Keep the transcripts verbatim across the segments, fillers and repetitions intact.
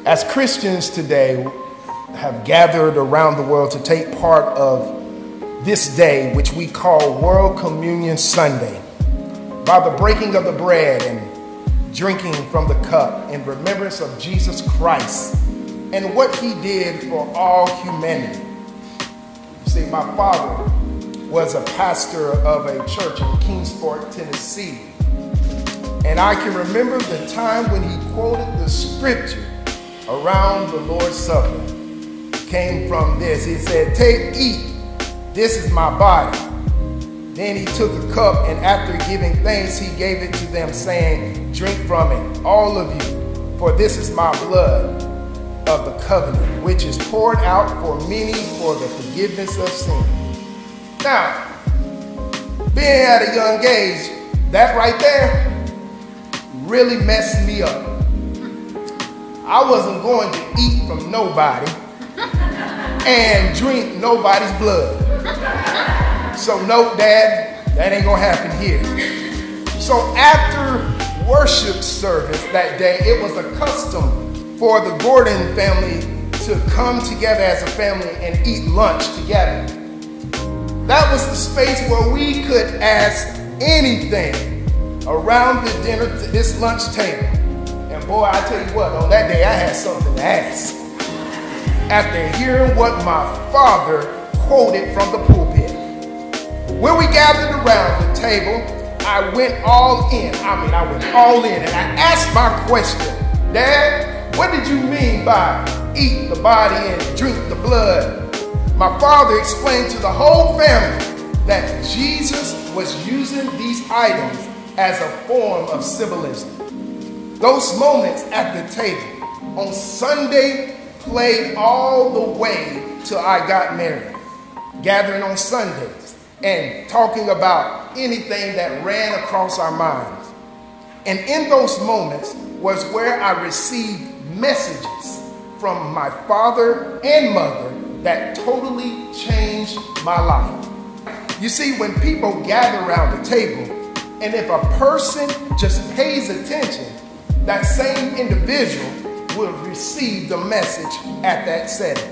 As Christians today have gathered around the world to take part of this day, which we call World Communion Sunday, by the breaking of the bread and drinking from the cup in remembrance of Jesus Christ and what he did for all humanity. See, my father was a pastor of a church in Kingsport, Tennessee. And I can remember the time when he quoted the scripture around the Lord's Supper. It came from this. He said, "Take, eat, this is my body." Then he took a cup, and after giving thanks, he gave it to them, saying, "Drink from it, all of you, for this is my blood of the covenant, which is poured out for many for the forgiveness of sin." Now, being at a young age, that right there really messed me up. I wasn't going to eat from nobody and drink nobody's blood. So no, Dad, that ain't gonna happen here. So after worship service that day, it was a custom for the Gordon family to come together as a family and eat lunch together. That was the space where we could ask anything around the dinner, this lunch table. And boy, I tell you what, on that day I had something to ask. After hearing what my father quoted from the pulpit. When we gathered around the table, I went all in. I mean, I went all in, and I asked my question, "Dad, what did you mean by eat the body and drink the blood?" My father explained to the whole family that Jesus was using these items as a form of symbolism. Those moments at the table on Sunday played all the way till I got married, gathering on Sundays and talking about anything that ran across our minds. And in those moments was where I received messages from my father and mother that totally changed my life. You see, when people gather around the table, and if a person just pays attention, that same individual will receive the message at that setting.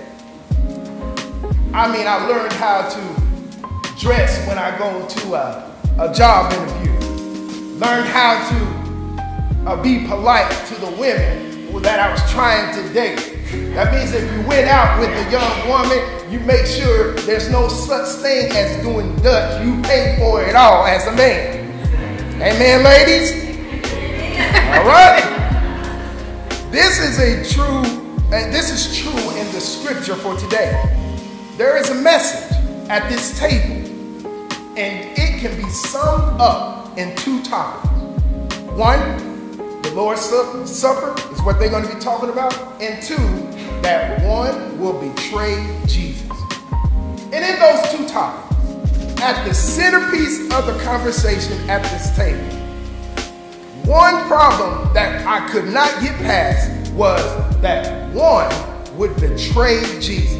I mean, I learned how to dress when I go to a, a job interview. Learned how to uh, be polite to the women that I was trying to date. That means if you went out with a young woman, you make sure there's no such thing as doing Dutch. You pay for it all as a man. Amen, ladies? All right. This is a true, and this is true in the scripture for today. There is a message at this table, and it can be summed up in two topics. One, the Lord's Supper is what they're going to be talking about, and two, that one will betray Jesus. And in those two topics, at the centerpiece of the conversation at this table, one problem that I could not get past was that one would betray Jesus.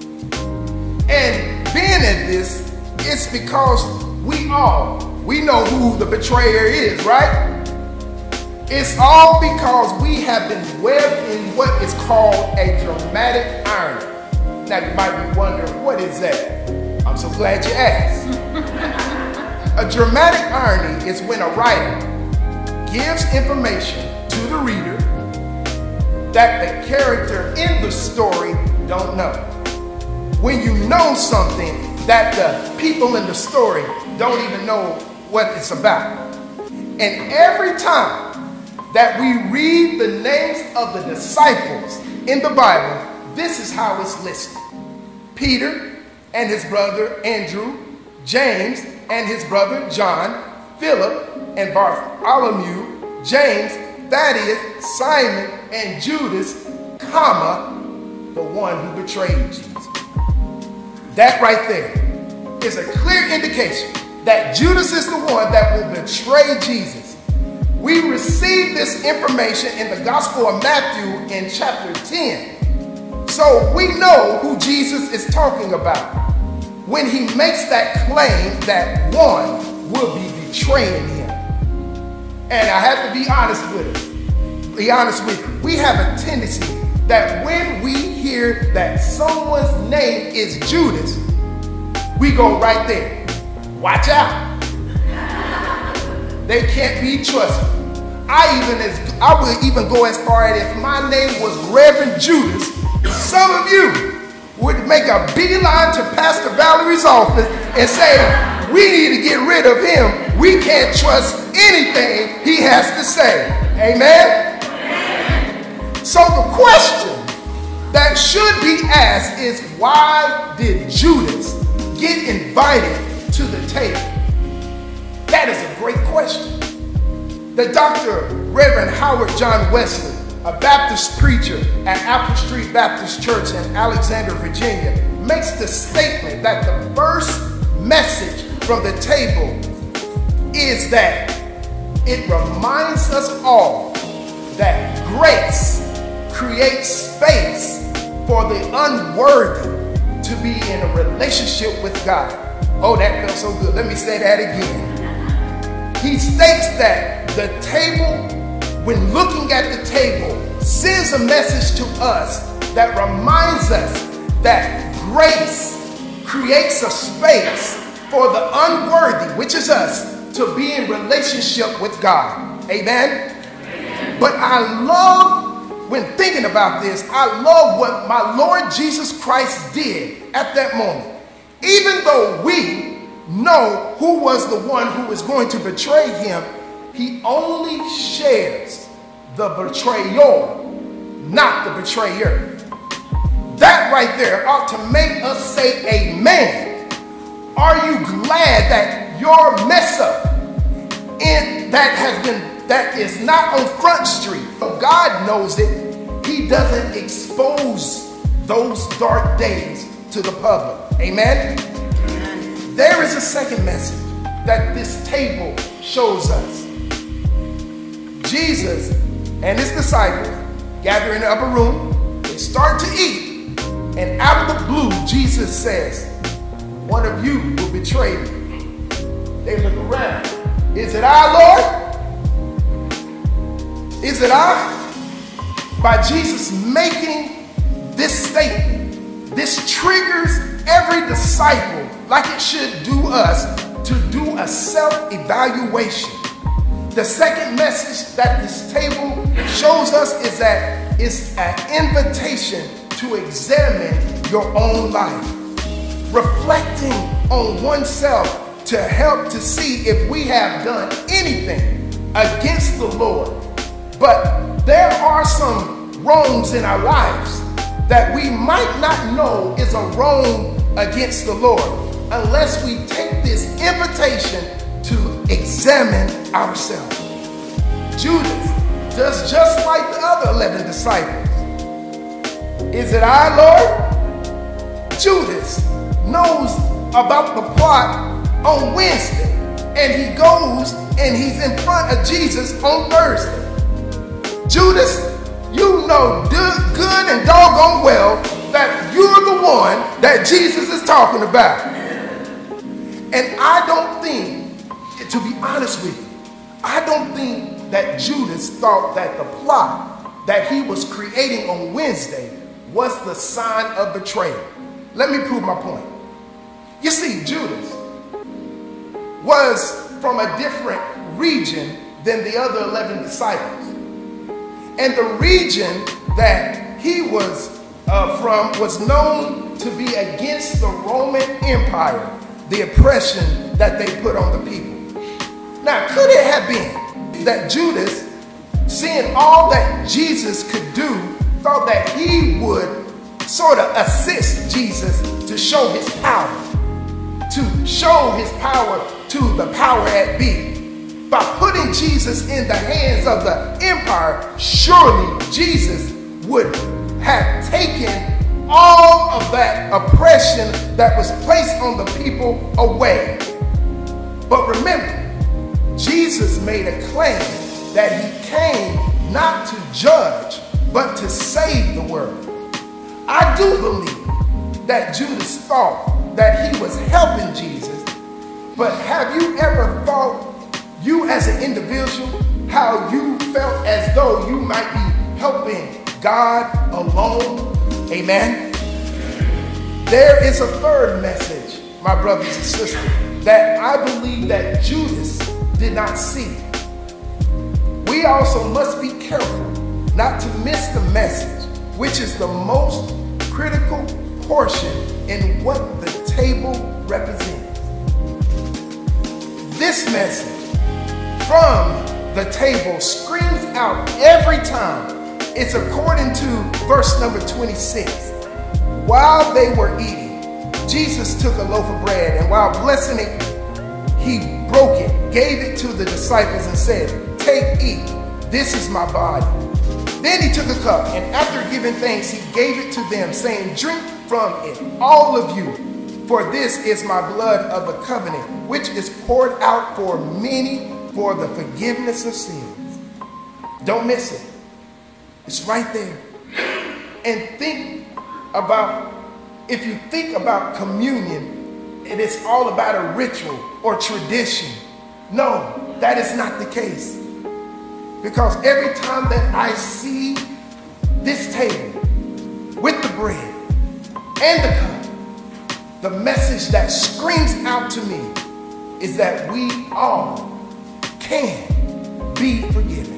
And being at this, it's because we all, we know who the betrayer is, right? It's all because we have been webbed in what is called a dramatic irony. Now you might be wondering, what is that? I'm so glad you asked. A dramatic irony is when a writer gives information to the reader that the character in the story don't know. When you know something that the people in the story don't even know what it's about. And every time that we read the names of the disciples in the Bible, this is how it's listed. Peter and his brother Andrew, James and his brother John, Philip and Bartholomew, James, Thaddeus, Simon, and Judas, comma, the one who betrayed Jesus. That right there is a clear indication that Judas is the one that will betray Jesus. We receive this information in the Gospel of Matthew in chapter ten. So we know who Jesus is talking about when he makes that claim that one will be betraying him. And I have to be honest with it. Be honest with you. We have a tendency that when we hear that someone's name is Judas, we go right there. Watch out. They can't be trusted. I even as I would even go as far as if my name was Reverend Judas, some of you would make a beeline to Pastor Valerie's office and say, we need to get rid of him. We can't trust anything he has to say. Amen? So the question that should be asked is, why did Judas get invited to the table? That is a great question. The Doctor Reverend Howard John Wesley, a Baptist preacher at Apple Street Baptist Church in Alexandria, Virginia, makes the statement that the first message from the table is that it reminds us all that grace creates space for the unworthy to be in a relationship with God. Oh, that felt so good. Let me say that again. He states that the table, when looking at the table, sends a message to us that reminds us that grace creates a space for the unworthy, which is us, to be in relationship with God. Amen? Amen. But I love, when thinking about this, I love what my Lord Jesus Christ did at that moment. Even though we know who was the one who was going to betray him, he only shares the betrayer, not the betrayer. That right there ought to make us say amen. Are you glad that your mess up in that has been, that is not on Front Street? God knows it. He doesn't expose those dark days to the public. Amen? Amen. There is a second message that this table shows us. Jesus and his disciples gather in the upper room. They start to eat. And out of the blue, Jesus says, one of you will betray me. They look around. Is it I, Lord? Is it I? By Jesus making this statement, this triggers every disciple, like it should do us, to do a self-evaluation. The second message that this table shows us is that it's an invitation to examine your own life, reflecting on oneself to help to see if we have done anything against the Lord. But there are some wrongs in our lives that we might not know is a wrong against the Lord unless we take this invitation to examine ourselves. Judas does just like the other eleven disciples. Is it I, Lord? Judas knows about the plot on Wednesday, and he goes and he's in front of Jesus on Thursday. Judas, you know good and doggone well that you're the one that Jesus is talking about. And I don't think, to be honest with you, I don't think that Judas thought that the plot that he was creating on Wednesday was the sign of betrayal. Let me prove my point. You see, Judas was from a different region than the other eleven disciples. And the region that he was uh, from was known to be against the Roman Empire, the oppression that they put on the people. Now, could it have been that Judas, seeing all that Jesus could do, thought that he would sort of assist Jesus to show his power, to show his power to the power at be? By putting Jesus in the hands of the empire, surely Jesus would have taken all of that oppression that was placed on the people away. But remember, Jesus made a claim that he came not to judge, but to save the world. I do believe that Judas thought that he was helping Jesus, but have you ever thought, you as an individual, how you felt as though you might be helping God? God alone. Amen. There is a third message, my brothers and sisters, that I believe that Judas did not see. We also must be careful not to miss the message, which is the most critical portion in what the table represents. This message from the table screams out every time. It's according to verse number twenty-six. While they were eating, Jesus took a loaf of bread, and while blessing it, he broke it, gave it to the disciples and said, "Take, eat, this is my body." Then he took a cup, and after giving thanks, he gave it to them, saying, "Drink from it, all of you, for this is my blood of the covenant, which is poured out for many for the forgiveness of sins." Don't miss it. It's right there. And think about, if you think about communion, it is all about a ritual or tradition. No, that is not the case. Because every time that I see this table with the bread and the cup, the message that screams out to me is that we all can be forgiven.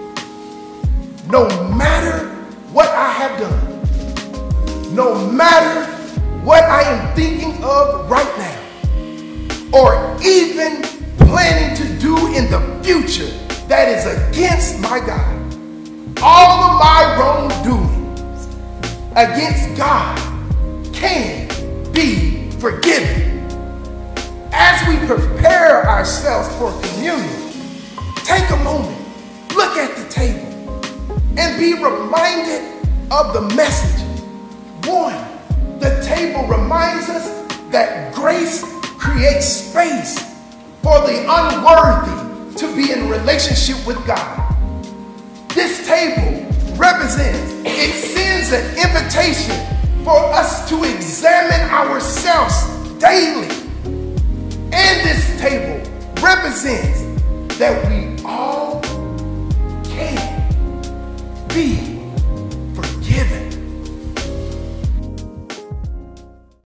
No matter what I have done, no matter what I am thinking of right now, or even planning to do in the future that is against my God, all of my wrongdoings against God can be forgiven. As we prepare ourselves for communion, take a moment, look at the table, and be reminded of the message. One, the table reminds us that grace creates space for the unworthy to be in relationship with God. This table represents, it sends an invitation for us to examine ourselves daily. And this table represents that we all can be